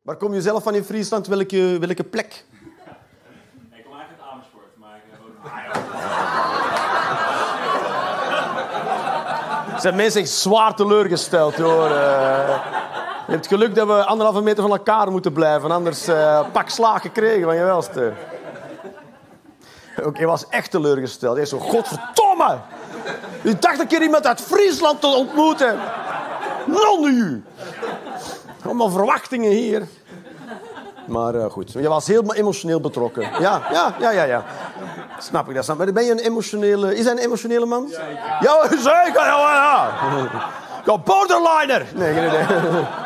Waar kom je zelf van in Friesland? Welke plek? Ik kom eigenlijk uit Amersfoort, maar ik woon Zijn mensen echt zwaar teleurgesteld, hoor. Je hebt geluk dat we 1,5 meter van elkaar moeten blijven. Anders pak slaag gekregen van je welste. Ook, hij was echt teleurgesteld. Hij zo, godverdomme! Ik dacht een keer iemand uit Friesland te ontmoeten. Non u! Allemaal verwachtingen hier. Maar goed, je was heel emotioneel betrokken. Ja. Snap ik dat. Maar ben je een emotionele... Is hij een emotionele man? Ja, zeker. Ja. Ja, borderliner! Nee, geen idee.